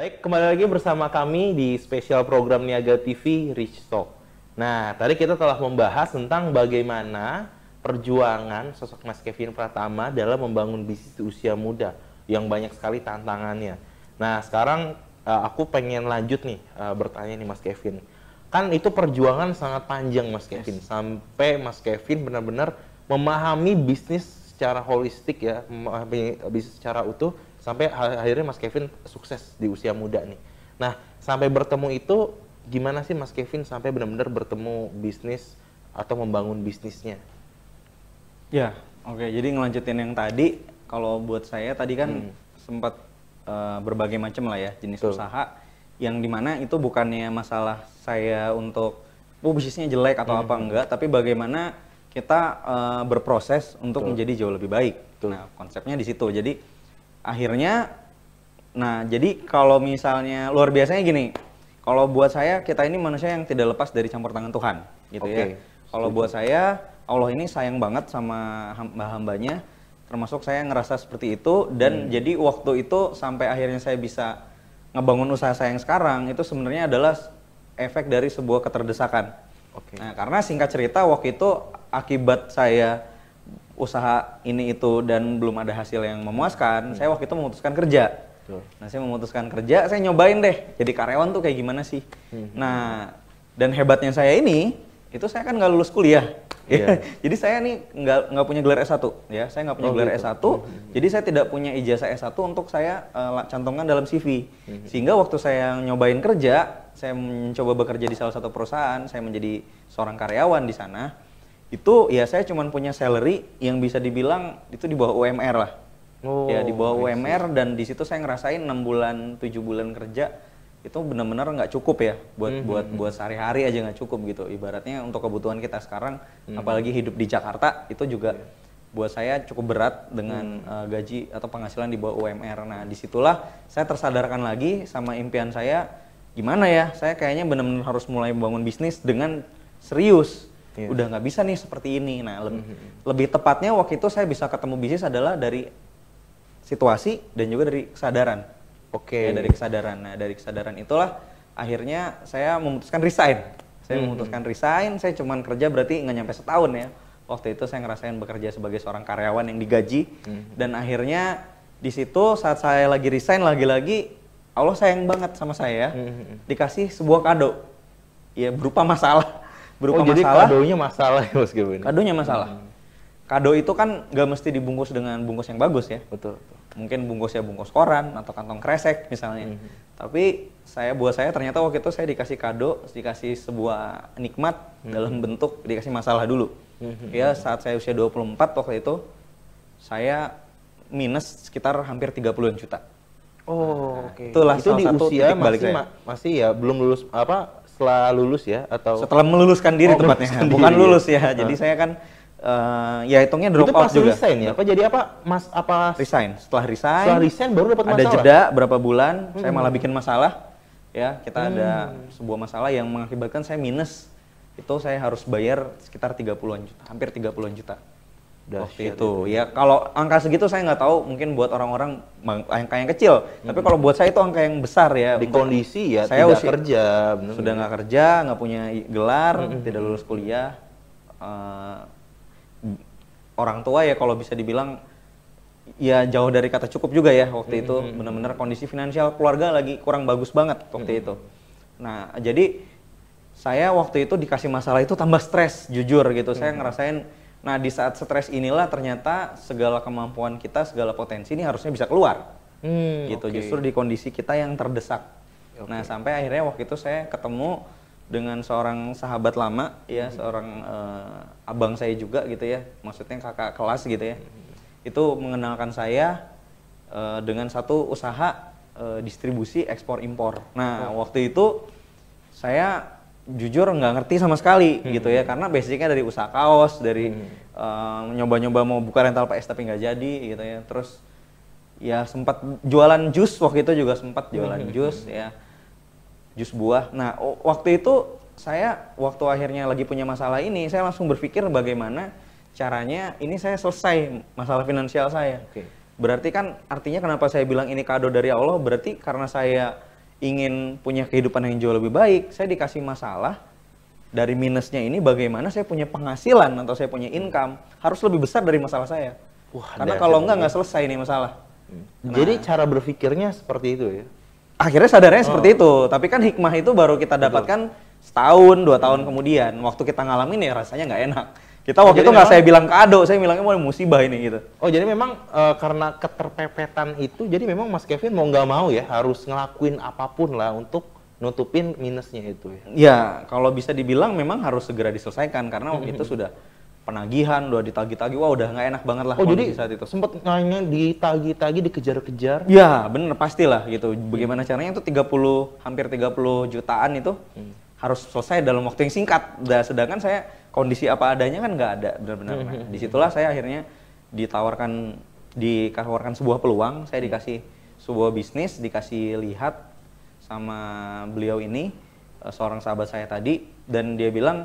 Baik, kembali lagi bersama kami di spesial program Niaga TV Rich Talk. Nah, tadi kita telah membahas tentang bagaimana perjuangan sosok Mas Kevin Pratama dalam membangun bisnis di usia muda yang banyak sekali tantangannya. Nah, sekarang aku pengen lanjut nih bertanya nih Mas Kevin. Kan itu perjuangan sangat panjang Mas Kevin, sampai Mas Kevin benar-benar memahami bisnis secara holistik ya, memahami bisnis secara utuh, sampai akhirnya Mas Kevin sukses di usia muda nih. Nah, sampai bertemu itu gimana sih Mas Kevin sampai benar-benar bertemu bisnis atau membangun bisnisnya? Ya, oke. Jadi ngelanjutin yang tadi, kalau buat saya tadi kan sempat berbagai macam lah ya jenis usaha, yang dimana itu bukannya masalah saya untuk bisnisnya jelek atau apa enggak, tapi bagaimana kita berproses untuk menjadi jauh lebih baik. Nah, konsepnya di situ. Jadi akhirnya, jadi kalau misalnya luar biasanya gini, kalau buat saya kita ini manusia yang tidak lepas dari campur tangan Tuhan, gitu ya. Kalau buat saya Allah ini sayang banget sama hamba-hambanya, termasuk saya ngerasa seperti itu, dan jadi waktu itu sampai akhirnya saya bisa ngebangun usaha saya yang sekarang itu sebenarnya adalah efek dari sebuah keterdesakan. Nah, karena singkat cerita waktu itu akibat saya usaha ini itu dan belum ada hasil yang memuaskan, saya waktu itu memutuskan kerja. Nah, saya memutuskan kerja, saya nyobain deh jadi karyawan tuh kayak gimana sih. Nah, dan hebatnya saya ini, itu saya kan nggak lulus kuliah. Jadi saya nih nggak punya gelar S1 ya, saya nggak punya gelar S1, jadi saya tidak punya ijazah S1 untuk saya cantumkan dalam CV. Sehingga waktu saya nyobain kerja, saya mencoba bekerja di salah satu perusahaan, saya menjadi seorang karyawan di sana. Itu ya saya cuma punya salary yang bisa dibilang itu di bawah UMR lah. Ya di bawah UMR, dan di situ saya ngerasain 6 bulan 7 bulan kerja itu benar-benar nggak cukup ya buat sehari-hari aja nggak cukup gitu. Ibaratnya untuk kebutuhan kita sekarang, apalagi hidup di Jakarta itu juga buat saya cukup berat dengan gaji atau penghasilan di bawah UMR. Nah, disitulah saya tersadarkan lagi sama impian saya, gimana ya, saya kayaknya benar-benar harus mulai membangun bisnis dengan serius. Udah nggak bisa nih seperti ini. Nah, lebih tepatnya waktu itu saya bisa ketemu bisnis adalah dari situasi dan juga dari kesadaran. Ya, dari kesadaran. Nah, dari kesadaran itulah akhirnya saya memutuskan resign. Saya memutuskan resign, saya cuman kerja berarti nggak nyampe setahun ya. Waktu itu saya ngerasain bekerja sebagai seorang karyawan yang digaji. Dan akhirnya di situ saat saya lagi resign, lagi-lagi Allah sayang banget sama saya. Dikasih sebuah kado. Ya, berupa masalah. Jadi kadonya masalah ya Mas Kevin? Kadonya masalah. Kado itu kan gak mesti dibungkus dengan bungkus yang bagus ya. Betul. Mungkin bungkusnya bungkus koran atau kantong kresek misalnya. Tapi buat saya ternyata waktu itu saya dikasih kado, dikasih sebuah nikmat dalam bentuk dikasih masalah dulu. Ya, saat saya usia 24 waktu itu, saya minus sekitar hampir 30-an juta. Itulah itu salah di satu usia titik balik saya. masih ya belum lulus setelah lulus ya, atau setelah meluluskan diri tepatnya, bukan lulus ya. Jadi saya kan ya hitungnya drop out juga. Resign ya? Apa jadi apa? Resign. Setelah resign baru dapat masalah. Ada jeda berapa bulan, saya malah bikin masalah. Ya, kita ada sebuah masalah yang mengakibatkan saya minus. Itu saya harus bayar sekitar 30-an juta, hampir 30-an juta. Waktu itu. Ya, kalau angka segitu saya nggak tahu, mungkin buat orang-orang angka yang kecil. Tapi kalau buat saya itu angka yang besar ya. Di kondisi ya saya tidak kerja, sudah nggak kerja, nggak punya gelar, tidak lulus kuliah. Orang tua ya kalau bisa dibilang ya jauh dari kata cukup juga ya waktu itu. Benar-benar kondisi finansial keluarga lagi kurang bagus banget waktu itu. Nah, jadi saya waktu itu dikasih masalah itu tambah stres, jujur gitu. Saya ngerasain, nah di saat stres inilah ternyata segala kemampuan kita, segala potensi ini harusnya bisa keluar. Gitu, justru di kondisi kita yang terdesak. Nah, sampai akhirnya waktu itu saya ketemu dengan seorang sahabat lama ya, seorang abang saya juga gitu ya, maksudnya kakak kelas gitu ya. Itu mengenalkan saya dengan satu usaha distribusi ekspor impor. Nah, waktu itu saya jujur nggak ngerti sama sekali gitu ya, karena basicnya dari usaha kaos, dari nyoba-nyoba mau buka rental PS tapi nggak jadi gitu ya. Terus ya sempat jualan jus, waktu itu juga sempat jualan jus ya, jus buah. Nah, waktu itu saya waktu akhirnya lagi punya masalah ini, saya langsung berpikir bagaimana caranya ini saya selesai masalah finansial saya. Berarti kan artinya kenapa saya bilang ini kado dari Allah, berarti karena saya ingin punya kehidupan yang jauh lebih baik, saya dikasih masalah dari minusnya ini bagaimana saya punya penghasilan atau saya punya income harus lebih besar dari masalah saya. Wah, karena kalau nggak selesai nih masalah. Nah, jadi cara berpikirnya seperti itu ya? Akhirnya sadarnya seperti itu, tapi kan hikmah itu baru kita dapatkan setahun, 2 tahun kemudian. Waktu kita ngalamin ya rasanya nggak enak. Kita waktu itu nggak saya bilang kado, saya bilangnya mau musibah ini gitu. Oh jadi memang karena keterpepetan itu, jadi memang Mas Kevin mau nggak mau ya harus ngelakuin apapun lah untuk nutupin minusnya itu ya? Ya, kalau bisa dibilang memang harus segera diselesaikan karena waktu itu sudah penagihan, udah ditagih-tagih, wah udah nggak enak banget lah. Oh jadi saat itu sempet nanya ditagih-tagih, dikejar-kejar? Ya bener, pastilah gitu. Bagaimana caranya itu hampir 30 jutaan itu harus selesai dalam waktu yang singkat. Sedangkan saya kondisi apa adanya kan nggak ada benar-benar. Nah, disitulah saya akhirnya ditawarkan sebuah peluang. Saya dikasih sebuah bisnis, dikasih lihat sama beliau ini, seorang sahabat saya tadi, dan dia bilang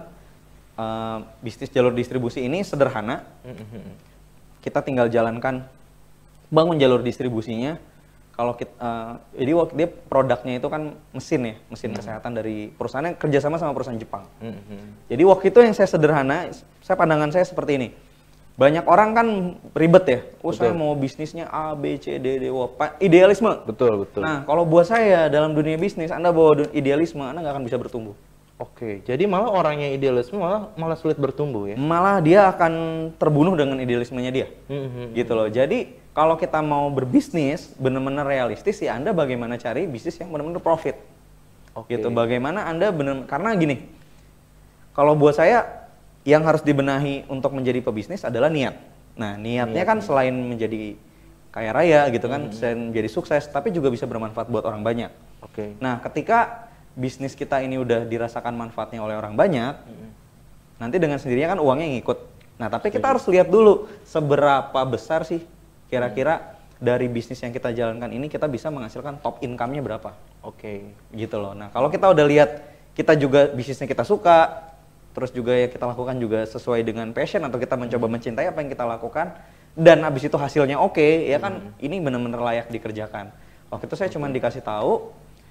bisnis jalur distribusi ini sederhana. Kita tinggal jalankan, bangun jalur distribusinya. Kalau kita, jadi waktu dia produknya itu kan mesin ya, mesin kesehatan dari perusahaan yang kerjasama sama perusahaan Jepang. Jadi waktu itu yang saya sederhana, pandangan saya seperti ini. Banyak orang kan ribet ya, saya mau bisnisnya A, B, C, D, idealisme. Betul. Nah kalau buat saya dalam dunia bisnis, Anda bawa idealisme, Anda nggak akan bisa bertumbuh. Oke, jadi malah orang yang idealisme malah sulit bertumbuh ya? Malah dia akan terbunuh dengan idealismenya dia, gitu loh. Jadi kalau kita mau berbisnis benar-benar realistis ya, Anda bagaimana cari bisnis yang benar-benar profit, gitu. Bagaimana Anda karena gini, kalau buat saya yang harus dibenahi untuk menjadi pebisnis adalah niat. Nah niatnya kan selain menjadi kaya raya gitu kan, selain menjadi sukses, tapi juga bisa bermanfaat buat orang banyak. Nah ketika bisnis kita ini udah dirasakan manfaatnya oleh orang banyak, nanti dengan sendirinya kan uangnya ngikut. Nah tapi kita harus lihat dulu seberapa besar sih kira-kira dari bisnis yang kita jalankan ini kita bisa menghasilkan top income-nya berapa. Gitu loh. Nah kalau kita udah lihat kita juga bisnisnya kita suka, terus juga ya kita lakukan juga sesuai dengan passion atau kita mencoba mencintai apa yang kita lakukan, dan abis itu hasilnya ya kan ini benar-benar layak dikerjakan. Waktu itu saya cuma dikasih tahu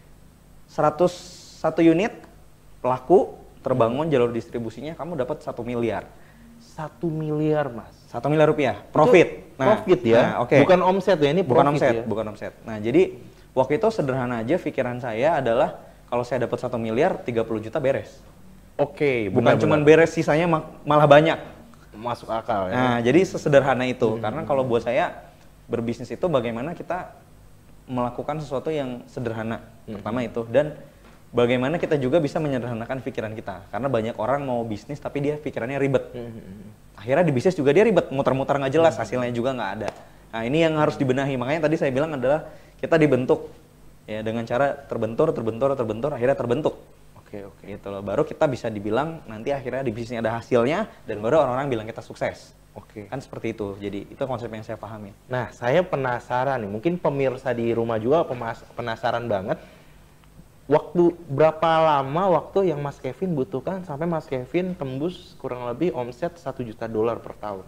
101 unit laku terbangun jalur distribusinya, kamu dapat 1 miliar. 1 miliar mas? 1 miliar rupiah, profit. Profit ya? Bukan omset ya, ini bukan profit omset, ya? Bukan omset. Nah jadi waktu itu sederhana aja pikiran saya adalah kalau saya dapat 1 miliar, 30 juta beres. Bukan cuma beres, sisanya malah banyak. Masuk akal ya? Nah jadi sesederhana itu, karena kalau buat saya berbisnis itu bagaimana kita melakukan sesuatu yang sederhana, pertama itu, dan bagaimana kita juga bisa menyederhanakan pikiran kita, karena banyak orang mau bisnis tapi dia pikirannya ribet. Akhirnya di bisnis juga dia ribet, muter-muter nggak jelas, hasilnya juga nggak ada. Nah ini yang harus dibenahi, makanya tadi saya bilang adalah kita dibentuk ya dengan cara terbentur, akhirnya terbentuk. Gitu loh, baru kita bisa dibilang nanti akhirnya di bisnisnya ada hasilnya, dan baru orang-orang bilang kita sukses. Kan seperti itu, jadi itu konsep yang saya pahami. Nah saya penasaran nih, mungkin pemirsa di rumah juga penasaran banget. Berapa lama waktu yang Mas Kevin butuhkan sampai Mas Kevin tembus kurang lebih omset $1 juta per tahun?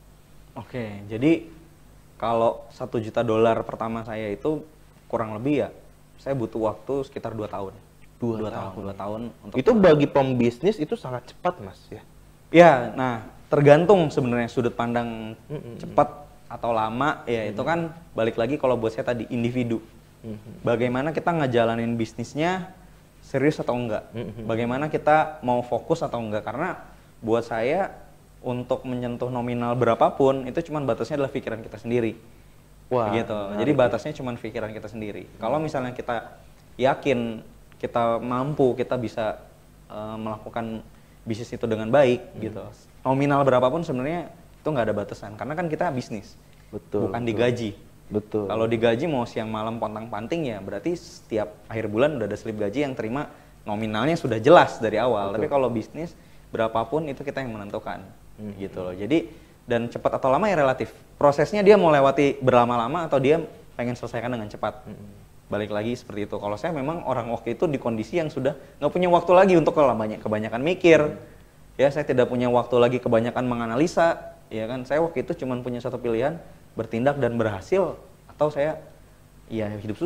Jadi kalau $1 juta pertama saya itu kurang lebih ya, saya butuh waktu sekitar 2 tahun. 2 tahun untuk itu bagi pembisnis itu sangat cepat mas ya? Ya, nah tergantung sebenarnya sudut pandang cepat atau lama ya, itu kan balik lagi kalau buat saya tadi individu. Bagaimana kita ngejalanin bisnisnya serius atau enggak, bagaimana kita mau fokus atau enggak, karena buat saya untuk menyentuh nominal berapapun itu cuman batasnya adalah pikiran kita sendiri. Gitu. Jadi batasnya cuman pikiran kita sendiri. Kalau misalnya kita yakin kita mampu, kita bisa melakukan bisnis itu dengan baik gitu, nominal berapapun sebenarnya itu nggak ada batasan, karena kan kita bisnis, bukan digaji. Kalau digaji mau siang malam pontang-panting ya berarti setiap akhir bulan udah ada slip gaji yang terima, nominalnya sudah jelas dari awal. Tapi kalau bisnis berapapun itu kita yang menentukan, gitu loh. Jadi dan cepat atau lama ya relatif. Prosesnya dia mau lewati berlama-lama atau dia pengen selesaikan dengan cepat. Balik lagi seperti itu. Kalau saya memang orang waktu itu di kondisi yang sudah nggak punya waktu lagi untuk kebanyakan mikir. Ya saya tidak punya waktu lagi kebanyakan menganalisa. Ya kan, saya waktu itu cuma punya satu pilihan, bertindak dan berhasil, atau saya ya hidup susah.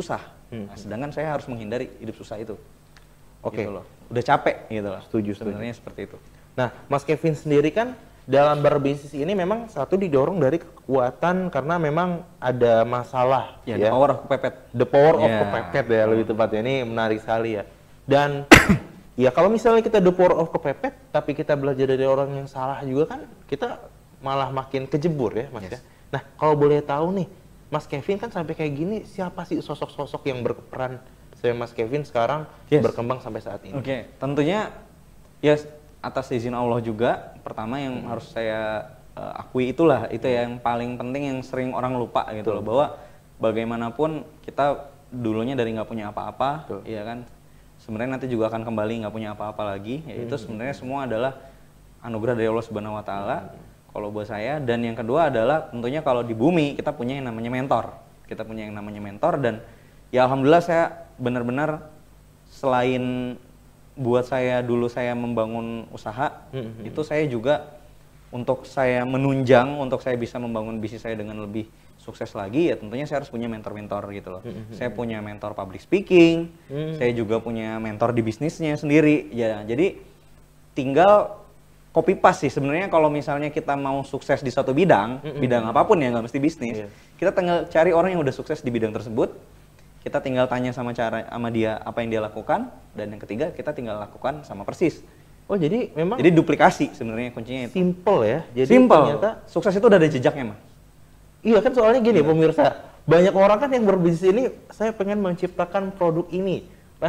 Nah, sedangkan saya harus menghindari hidup susah itu. Oke. Gitu loh. Udah capek gitu loh. Setuju. Sebenarnya seperti itu. Nah, Mas Kevin sendiri kan dalam berbisnis ini memang satu didorong dari kekuatan karena memang ada masalah Ya, the power of kepepet. The power of kepepet ya, lebih tepatnya. Ini menarik sekali ya. Dan ya kalau misalnya kita the power of kepepet, tapi kita belajar dari orang yang salah juga kan, kita malah makin kejebur ya, Mas ya. Nah, kalau boleh tahu nih, Mas Kevin kan sampai kayak gini, siapa sih sosok-sosok yang berperan saya Mas Kevin sekarang berkembang sampai saat ini? Oke, tentunya ya atas izin Allah juga. Pertama yang harus saya akui itu yang paling penting yang sering orang lupa gitu loh, bahwa bagaimanapun kita dulunya dari nggak punya apa-apa, ya kan, sebenarnya nanti juga akan kembali nggak punya apa-apa lagi. Yaitu sebenarnya semua adalah anugerah dari Allah Subhanahu Wa Taala. Kalau buat saya. Dan yang kedua adalah tentunya kalau di bumi kita punya yang namanya mentor. Kita punya yang namanya mentor, dan ya alhamdulillah saya benar-benar selain buat saya dulu saya membangun usaha, itu saya juga untuk saya menunjang, untuk saya bisa membangun bisnis saya dengan lebih sukses lagi, ya tentunya saya harus punya mentor-mentor gitu loh. Saya punya mentor public speaking, saya juga punya mentor di bisnisnya sendiri. Ya, jadi tinggal copy paste sih sebenarnya. Kalau misalnya kita mau sukses di suatu bidang, bidang apapun ya, nggak mesti bisnis, kita tinggal cari orang yang udah sukses di bidang tersebut. Kita tinggal tanya sama dia apa yang dia lakukan, dan yang ketiga kita tinggal lakukan sama persis. Oh, jadi memang duplikasi sebenarnya kuncinya itu. Simple ya. Jadi simple. Ternyata sukses itu udah ada jejaknya, Mas. Iya kan, soalnya gini pemirsa, banyak orang kan yang berbisnis ini, saya pengen menciptakan produk ini,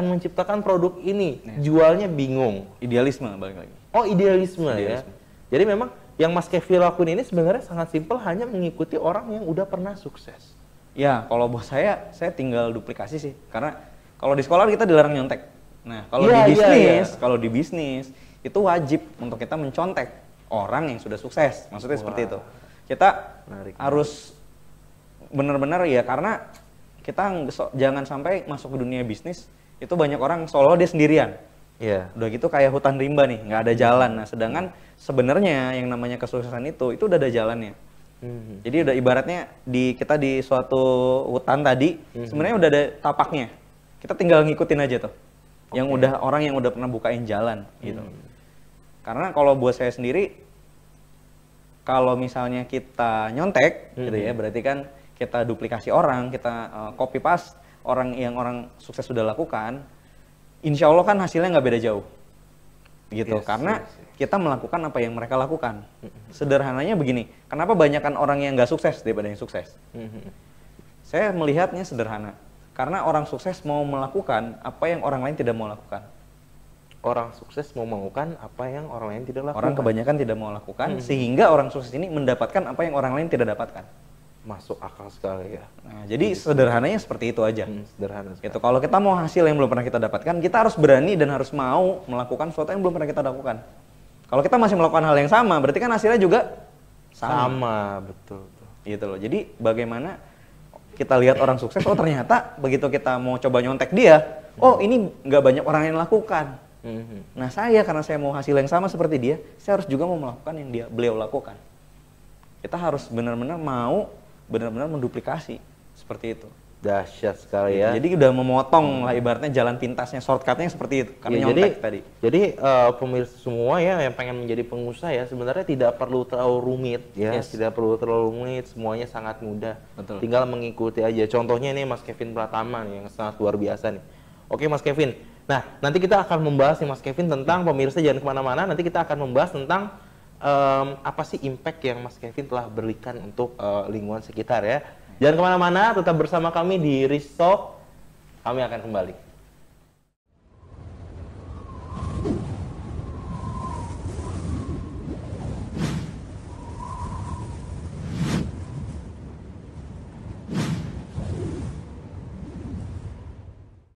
jualnya bingung. Idealisme balik lagi. Oh, idealisme ya. Jadi memang yang Mas Kevin lakuin ini sebenarnya sangat simpel, hanya mengikuti orang yang udah pernah sukses. Ya, kalau buat saya tinggal duplikasi sih. Karena kalau di sekolah kita dilarang nyontek. Nah, kalau kalau di bisnis itu wajib untuk kita mencontek orang yang sudah sukses. Maksudnya seperti itu. Kita harus benar-benar ya, karena kita jangan sampai masuk ke dunia bisnis itu banyak orang seolah dia sendirian. Iya. Udah gitu kayak hutan rimba nih, nggak ada jalan. Nah, sedangkan sebenarnya yang namanya kesuksesan itu udah ada jalannya. Jadi udah ibaratnya kita di suatu hutan tadi, sebenarnya udah ada tapaknya. Kita tinggal ngikutin aja tuh. Yang udah orang yang udah pernah bukain jalan gitu. Karena kalau buat saya sendiri, kalau misalnya kita nyontek gitu ya, berarti kan kita duplikasi orang, kita copy paste orang sukses sudah lakukan, insya Allah kan hasilnya nggak beda jauh. Gitu, karena kita melakukan apa yang mereka lakukan. Sederhananya begini, kenapa banyakkan orang yang nggak sukses daripada yang sukses? Saya melihatnya sederhana, karena orang sukses mau melakukan apa yang orang lain tidak mau lakukan. Orang sukses mau melakukan apa yang orang lain tidak lakukan. Orang kebanyakan tidak mau lakukan, sehingga orang sukses ini mendapatkan apa yang orang lain tidak dapatkan. Masuk akal sekali ya. Nah, jadi sederhananya seperti itu aja. Sederhana sekali. Gitu. Kalau kita mau hasil yang belum pernah kita dapatkan, kita harus berani dan harus mau melakukan sesuatu yang belum pernah kita lakukan. Kalau kita masih melakukan hal yang sama, berarti kan hasilnya juga sama. Betul. Gitu loh. Jadi bagaimana kita lihat orang sukses, oh ternyata begitu kita mau coba nyontek dia, oh ini nggak banyak orang yang lakukan. Nah, karena saya mau hasil yang sama seperti dia, saya harus juga mau melakukan yang beliau lakukan. Kita harus benar-benar mau menduplikasi seperti itu. Dahsyat sekali ya. Jadi udah memotong lah ibaratnya jalan pintasnya, shortcutnya seperti itu. Karena nyontek tadi. Jadi pemirsa semua ya yang pengen menjadi pengusaha ya, sebenarnya tidak perlu terlalu rumit ya, tidak perlu terlalu rumit, semuanya sangat mudah. Betul. Tinggal mengikuti aja. Contohnya ini Mas Kevin Pratama nih yang sangat luar biasa nih. Oke Mas Kevin. Nah, nanti kita akan membahas nih Mas Kevin tentang pemirsa, jangan kemana-mana. Nanti kita akan membahas tentang apa sih impact yang Mas Kevin telah berikan untuk lingkungan sekitar ya. Jangan kemana-mana, tetap bersama kami di Rich Talk. Kami akan kembali.